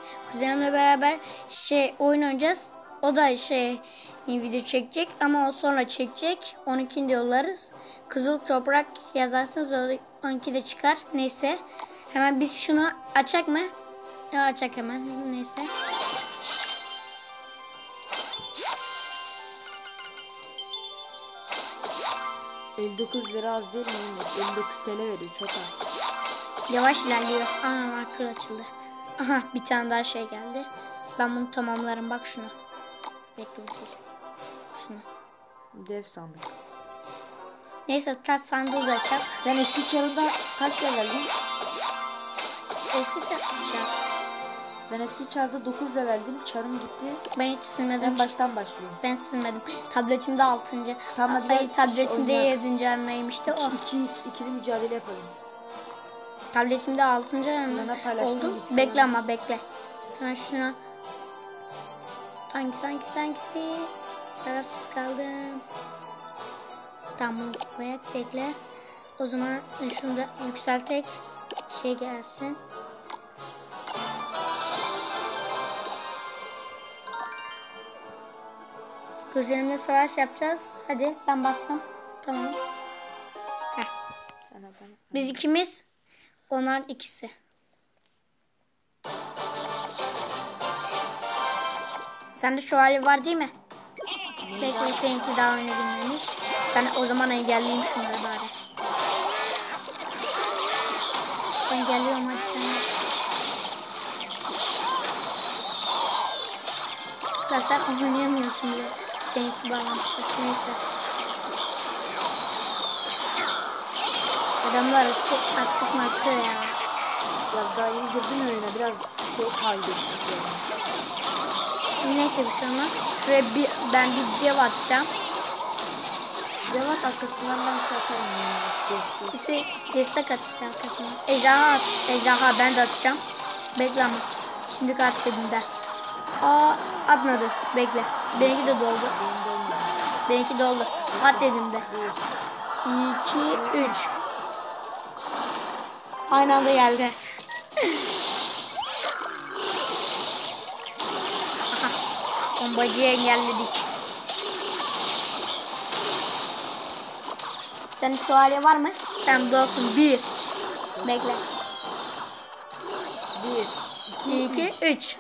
kuzenimle beraber oyun oynayacağız. O da video çekecek ama o sonra çekecek. 12'de yollarız. Kızıl Toprak yazarsınız, o 12'de çıkar. Neyse. Hemen biz şunu açak mı? Ya açak hemen. Neyse. $59 az değil mi? 59 TL veriyor, çok az. Yavaş ilerliyor. Ana marker açıldı. Aha bir tane daha geldi. Ben bunu tamamlarım, bak şuna. Bekle bu değil. Şunu. Dev sandık. Neyse taş sandığı da açak. Sen eski çarında kaç leveldin? Eski çar. Ben eski çarda 9 leveldim. Çarım gitti. Ben hiç silmedim. En baştan başlıyorum. Ben silmedim. Tabletimde 6. Tamam, hadi tabletimde 7. arnayım işte o. İkili mücadele yapalım. Tabletimde 6. arna oldu. Bekle ama bekle. Hemen şuna. Hangisi? Kararsız kaldım. Tamam bunu koyak, bekle. O zaman şunu da yükseltek. Gelsin. Kuzenimle savaş yapacağız. Hadi ben bastım. Tamam. Heh. Biz ikimiz. Onlar ikisi. Sende şövalye var değil mi? Belki seninki daha öne girmemiş. Ben o zaman engelleyeyim şunları bari. Ben geliyorum, hadi sen. Ya sen oynayamıyorsun bile. Seninki bağlantısı. Neyse. Adamlar attık maçı ya. Ya daha yeni girdim oyuna, biraz kaybettik yani. Neyse bir şey olmaz. Şuraya ben bir dev atacağım. Dev at, arkasından ben atarım yani. İşte destek at işte arkasından. Ejderha at. Ejderha ben de atacağım. Bekle ama. Şimdi at dedim de. Atmadı. Bekle. Benimki de doldu. Benimki doldu. At dedim de. 2, 3. Aynı anda geldi. Aha. Bombacıyı engelledik. Senin şu hali var mı? Tamam dolsun. 1. Bekle. 1, 2, 3.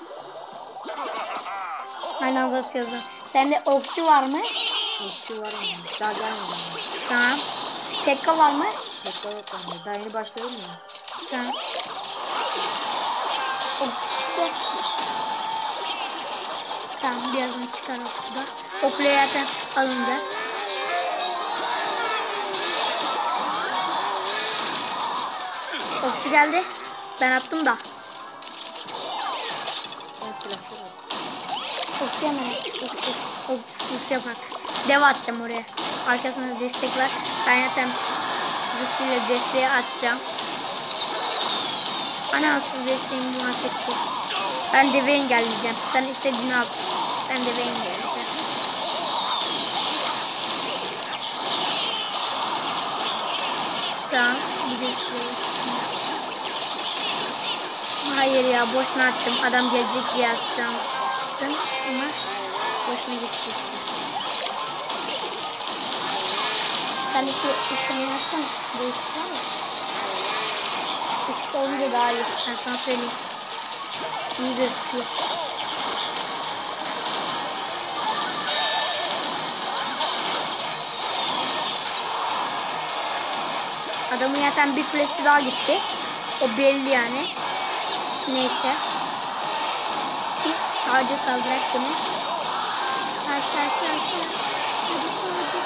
Aynı anda atıyorsun. Sende okçu var mı? Okçu var mı? Daha gelmedi. Tamam. Pekka var mı? Pekka yok bende. Daha yeni başladım ya. Tamam. Okçu çıktı. Tamam birazdan çıkar okçu da. Okula zaten alındı. Okçu geldi. Ben attım da. Okçu hemen okçusuz yapak. Dev atacağım oraya. Arkasında destek var. Ben zaten sürüsüyle desteği atacağım. Ana sürü desteğimi mahvetti. Ben deve engelleyeceğim. Sen istediğini at. Ben deve engelleyeceğim. Tamam. Bir de hayır ya, boşuna attım. Adam gelecek diye attım ama boşuna gitti işte. Sen de şu ışığını yapsana. Bu ışık var ya. Işık olunca daha iyi. Ben sana söyleyeyim. İyi gözüküyor. Adamın zaten bir kulesi daha gitti. O belli yani. Neyse. Biz taca saldırak yine. Taş. Hadi taca.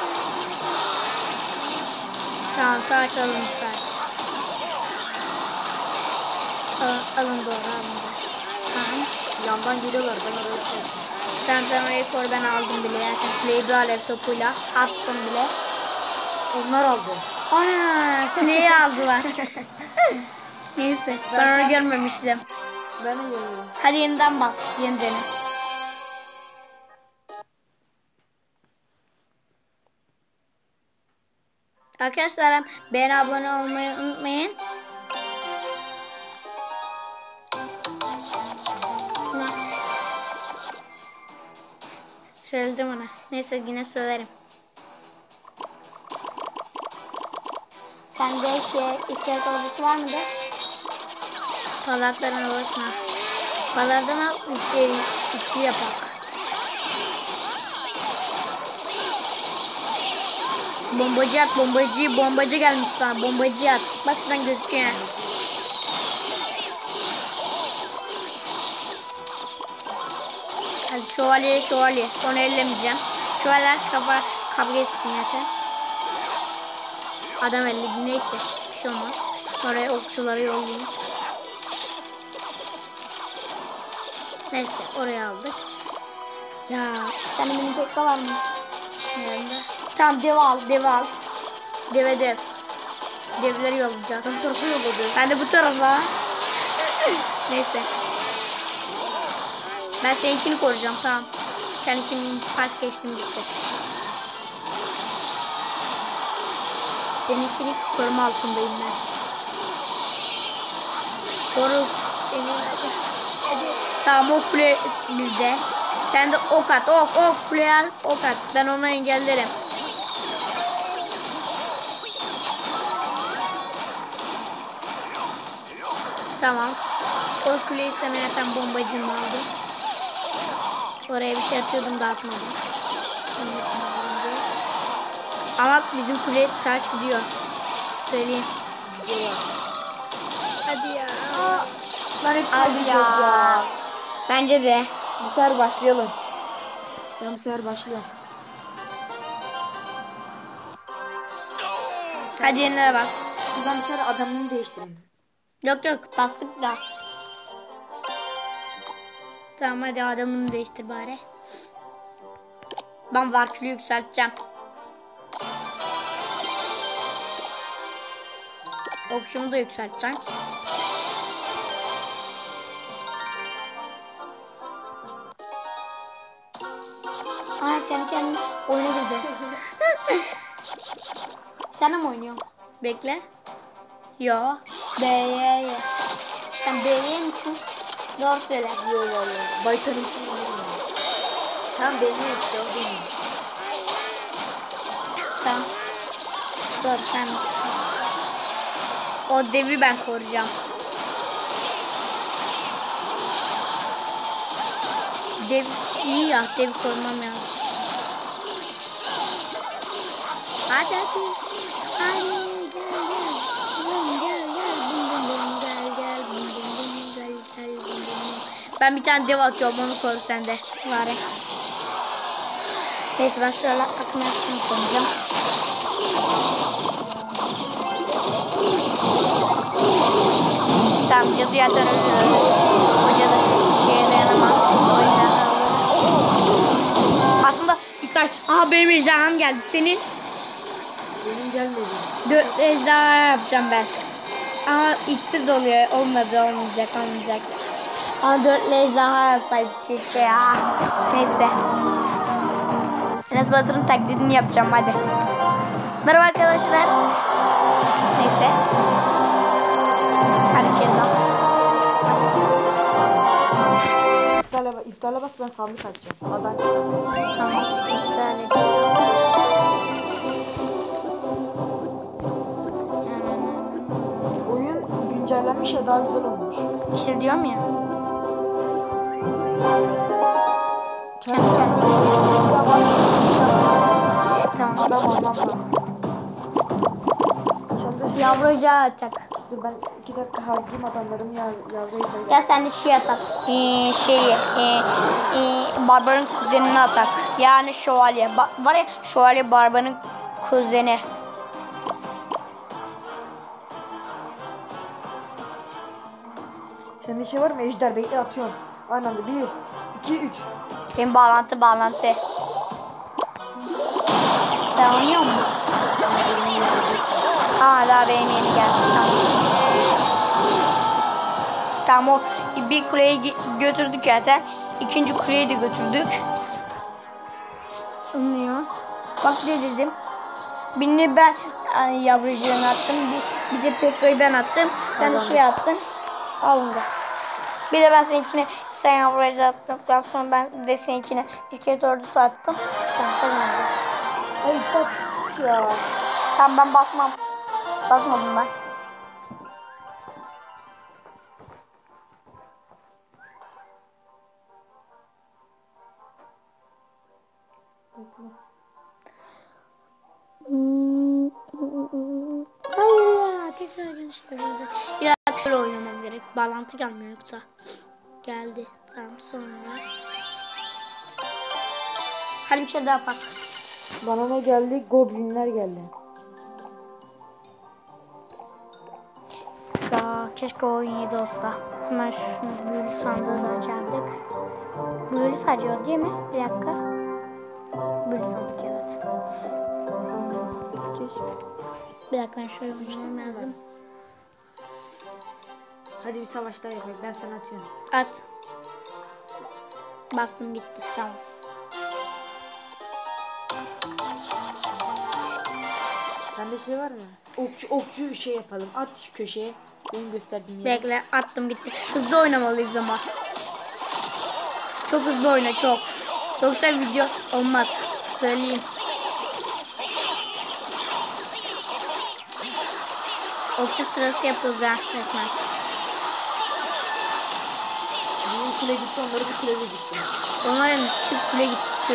Tamam taç alın taç. Alın doğru alın. Tamam. Yandan geliyorlar, ben oraya Tamam sen orayı koru, ben aldım bile zaten. Kuleyi bir alev topuyla attım bile. Onlar aldı. Ana kuleyi aldılar. Neyse ben onu görmemiştim. Ben de görüyorum. Hadi yeniden bas. Yeniden. Arkadaşlar beğen, abone olmayı unutmayın. Söyledim ona. Neyse yine söylerim. Sende iskelet ordusu var mıdır? Pazartlarını alırsın artık. Pazardan al iki yapak. Bombacı at, bombacı gelmiş sana. Bombacı at. Bak şuradan gözüküyor. Hadi şövalye. Onu ellemeyeceğim. Şövalyeler kavga etsin zaten. Adam elledi, neyse. Bir şey olmaz. Oraya okçuları yollayayım. Neyse oraya aldık. Ya senin benim pekka var mı? Nerede? Tamam dev al. Dev. Devleri yollayacağız. Ben bu tarafa yolladım. Ben de bu tarafa. Neyse. Ben seninkini koruyacağım, tamam. Kendikini pas geçtim gitti. Seninkini koruma altındayım ben. Koru seni. Hadi. Tamam o kule bizde. Sen de ok at. Ok kuleye al. Ok at. Ben onu engellerim. Tamam. O kuleyi sana yatan bombacın aldı. Oraya bir şey atıyordum da atmadım. Ama bizim kuleye taş gidiyor. Söyleyeyim. Hadi ya. Ben hep Hadi ya. Bence de. Bu sefer başlayalım. Ben bu sefer başlıyorum. Hadi yenilere bas. Ben bu sefer adamını değiştireyim. Yok bastık da. Tamam hadi adamını değiştir bari. Ben varkülü yükselteceğim. Okçumu da yükselteceğim. Kendi kendine oyuna girdi. Sen de mi oynuyorsun? Bekle. Yo. B'ye. Sen B'ye misin? Doğru söyle. Yok vallahi. Baytanımsız olmuyor. Tamam benim işte o benim. Tamam. Doğru sen misin? O devi ben koruyacağım. Dev iyi ya, devi korumam lazım. Hadi. Hadi gel. Ben bir tane dev atıyorum, onu koru sen de. Bari. Neyse ben şöyle akma yapsını konacağım. Tamam cadıya dönebiliriz. O cadı şeye dayanamaz. O yüzden aslında birkaç... Aha benim ejderham geldi. Senin? Benim gelmedi. 4 ejderha yapacağım ben. Ama iksir doluyor. Olmayacak. Ama 4 ejderha yapsaydık keşke ya. Neyse. Enes Batur'un taklidini yapacağım hadi. Merhaba arkadaşlar. Neyse. Hadi kendim. İptale bas ben sandık açacağım. Adam. Tamam. İptal et. Oyun güncellenmiş ya daha güzel olmuş. İşte diyorum ya. Kendi kendine. Ya bak Tamam. adam olmam lazım. Yavrucağı atacak. Dur ben 2 dakika harcayayım adamlarım yavruyu da Ya sen de şey atak. Barbarın kuzenini atak. Yani şövalye. Var ya şövalye barbarın kuzeni. Sende şey var mı? Ejder bekle atıyorum. Aynı anda 1, 2, 3. Benim bağlantı. Sen oynuyor musun? Daha benim yeni geldi. Tamam o bir kuleyi götürdük zaten. İkinci kuleyi de götürdük. Anlıyor. Bak ne dedim. Birini ben yavrucuğunu attım. Bir de Pekka'yı ben attım. Sen de şey attın. Alın da. Bir de ben seninkine sen yavrayacı attıktan sonra ben de seninkine iskelet ordusu attım. Tamam kazandım. Ay bak ya. Tamam ben basmam. Basmadım ben. Bekle. Hayır ya tekrar gençler. Biraz şöyle oynamam gerek. Bağlantı gelmiyor yoksa. Geldi. Tamam sonra. Hadi bir kere daha bak. Bana ne geldi? Goblinler geldi. Ya keşke oyun 7 olsa. Hemen şunu büyülü sandığı da açardık. Büyülü sadece o değil mi? Bir dakika. Büyülü sandık evet. Keşke. Bir dakika ben şöyle oynamam lazım. Hadi bir savaş daha yapalım. Ben sana atıyorum. At. Bastım gitti. Tamam. Sende şey var mı? Okçu şey yapalım. At şu köşeye. Benim gösterdiğim yere. Bekle attım gitti. Hızlı oynamalıyız ama. Çok hızlı oyna çok. Yoksa video olmaz. Söyleyeyim. Okçu sırası yapıyoruz ya resmen. Benim kule gitti, onları bir kule gitti. Onların tüp kule gitti tüp.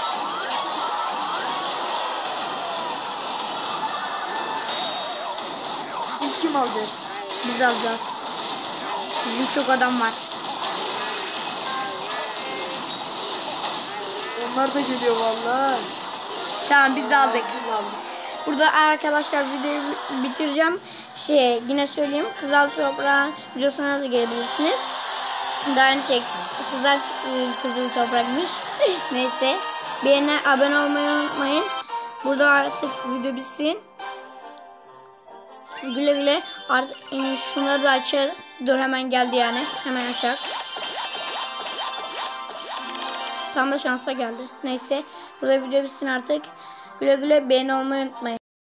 İlk kim alacak? Biz alacağız. Bizim çok adam var. Onlar da geliyor vallahi. Tamam biz aldık. Biz aldık. Burada arkadaşlar videoyu bitireceğim. Yine söyleyeyim. Kızıl Toprağın videosuna da gelebilirsiniz. Daha önce Fızak Kızıl Toprak'mış. Neyse. Beğenine abone olmayı unutmayın. Burada artık video bitsin. Güle güle. Artık şunları da açarız. Dur hemen geldi yani. Hemen açak. Tam da şansa geldi. Neyse. Burada video bitsin artık. Güle güle beğeni olmayı unutmayın.